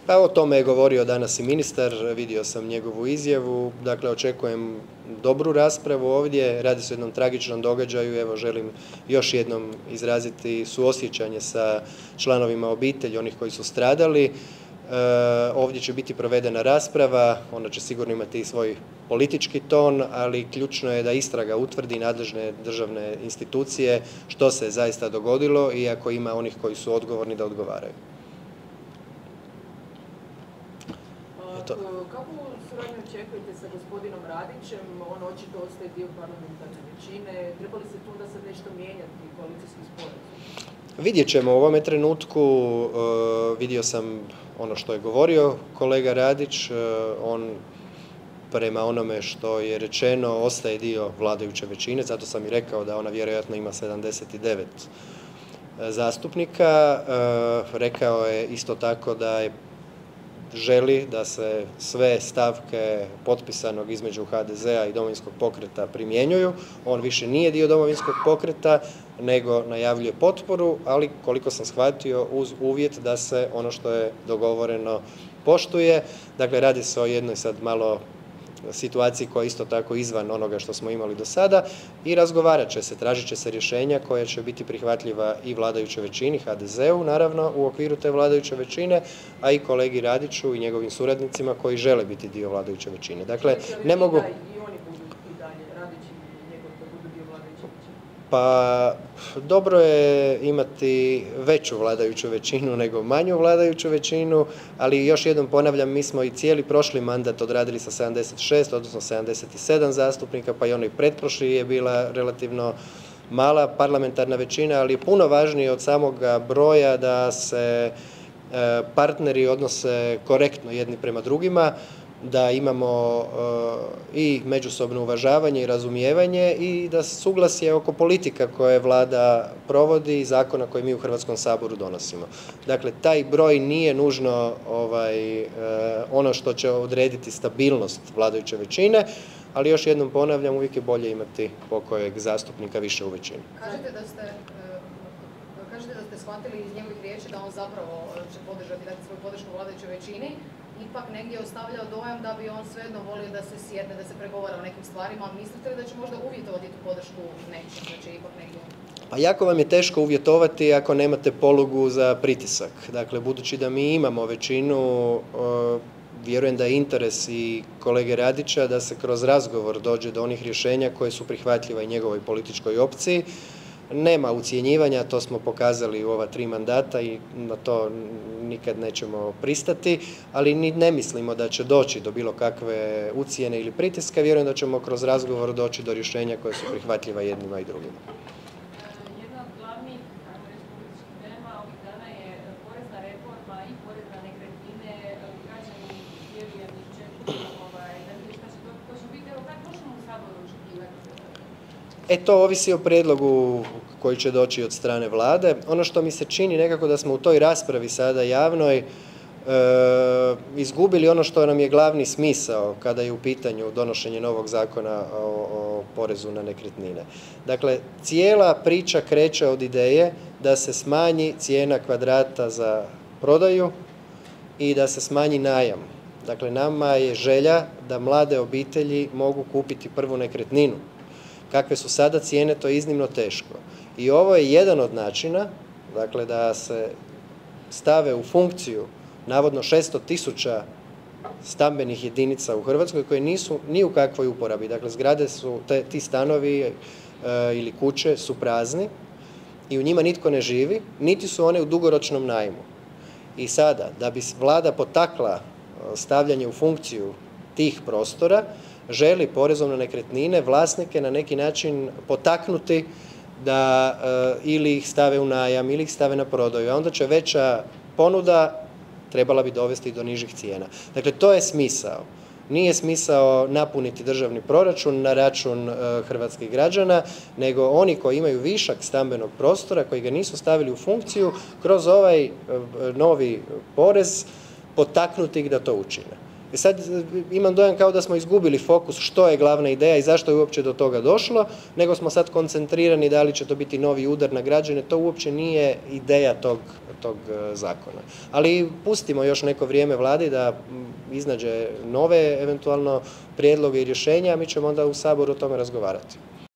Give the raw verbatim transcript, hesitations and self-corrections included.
Pa o tome je govorio danas i ministar, vidio sam njegovu izjavu, dakle očekujem dobru raspravu ovdje, radi se o jednom tragičnom događaju, evo želim još jednom izraziti suosjećanje sa članovima obitelji, onih koji su stradali. E, ovdje će biti provedena rasprava, ona će sigurno imati i svoj politički ton, ali ključno je da istraga utvrdi nadležne državne institucije što se zaista dogodilo i ako ima onih koji su odgovorni da odgovaraju. To. Kako suradnju očekujete sa gospodinom Radićem? On očito ostaje dio parlamentarne većine. Treba li se tu da sad nešto mijenjati koalicijski sporazum? Vidjet ćemo u ovome trenutku. Uh, vidio sam ono što je govorio kolega Radić. Uh, on prema onome što je rečeno ostaje dio vladajuće većine. Zato sam i rekao da ona vjerojatno ima sedamdeset devet zastupnika. Uh, rekao je isto tako da je želi da se sve stavke potpisanog između ha de zea i Domovinskog pokreta primjenjuju. On više nije dio Domovinskog pokreta, nego najavljuje potporu, ali koliko sam shvatio uz uvjet da se ono što je dogovoreno poštuje. Dakle, radi se o jednoj sad malo situaciji koja je isto tako izvan onoga što smo imali do sada i razgovarat će se, tražit će se rješenja koja će biti prihvatljiva i vladajućoj većini, ha de zeu naravno u okviru te vladajuće većine, a i kolegi Radiću i njegovim suradnicima koji žele biti dio vladajuće većine. Dakle, ne mogu... Pa dobro je imati veću vladajuću većinu nego manju vladajuću većinu, ali još jednom ponavljam, mi smo i cijeli prošli mandat odradili sa sedamdeset šest, odnosno sedamdeset sedam zastupnika, pa i onaj pretprošli je bila relativno mala parlamentarna većina, ali je puno važnije od samoga broja da se partneri odnose korektno jedni prema drugima, da imamo uh, i međusobno uvažavanje i razumijevanje i da suglasje oko politika koje vlada provodi i zakona koje mi u Hrvatskom saboru donosimo. Dakle, taj broj nije nužno ovaj, uh, ono što će odrediti stabilnost vladajuće većine, ali još jednom ponavljam, uvijek je bolje imati pokojeg zastupnika više u većini. Kažete da ste, uh, kažete da ste shvatili iz njegovih riječi da on zapravo će podržati, dati svoju podršku vladajućoj većini, ipak negdje ostavljao dojam da bi on svejedno volio da se sjedne, da se pregovara o nekim stvarima. Mislite li da će možda uvjetovati tu podršku nečim, da će ipak negdje? Pa jako vam je teško uvjetovati ako nemate polugu za pritisak. Dakle, budući da mi imamo većinu, vjerujem da je interes i kolege Radića da se kroz razgovor dođe do onih rješenja koje su prihvatljiva i njegovoj političkoj opciji. Nema ucjenjivanja, to smo pokazali u ova tri mandata i na to nikad nećemo pristati, ali ni ne mislimo da će doći do bilo kakve ucjene ili pritiska, vjerujem da ćemo kroz razgovor doći do rješenja koje su prihvatljiva jednima i drugima. Jedna od glavnih političkih tema ovih dana je porezna reforma i porez na nekretnine, građani vjerujem i čekuju da vidite šta će to će biti, evo kako možemo u Saboru očekivati? E, to ovisi o prijedlogu koji će doći od strane vlade. Ono što mi se čini nekako da smo u toj raspravi sada javnoj e, izgubili ono što nam je glavni smisao kada je u pitanju donošenje novog zakona o, o porezu na nekretnine. Dakle, cijela priča kreće od ideje da se smanji cijena kvadrata za prodaju i da se smanji najam. Dakle, nama je želja da mlade obitelji mogu kupiti prvu nekretninu. Kakve su sada cijene, to je iznimno teško. I ovo je jedan od načina, dakle, da se stave u funkciju navodno šesto tisuća stambenih jedinica u Hrvatskoj koje nisu ni u kakvoj uporabi. Dakle, zgrade su, te, ti stanovi e, ili kuće su prazni i u njima nitko ne živi, niti su one u dugoročnom najmu. I sada, da bi vlada potakla stavljanje u funkciju tih prostora, želi porezom na nekretnine vlasnike na neki način potaknuti da e, ili ih stave u najam ili ih stave na prodaju, a onda će veća ponuda trebala bi dovesti do nižih cijena. Dakle, to je smisao. Nije smisao napuniti državni proračun na račun e, hrvatskih građana, nego oni koji imaju višak stambenog prostora, koji ga nisu stavili u funkciju, kroz ovaj e, novi porez potaknuti ih da to učine. I sad imam dojam kao da smo izgubili fokus što je glavna ideja i zašto je uopće do toga došlo, nego smo sad koncentrirani da li će to biti novi udar na građane, to uopće nije ideja tog, tog zakona. Ali pustimo još neko vrijeme vladi da iznađe nove eventualno prijedloge i rješenja, a mi ćemo onda u Saboru o tome razgovarati.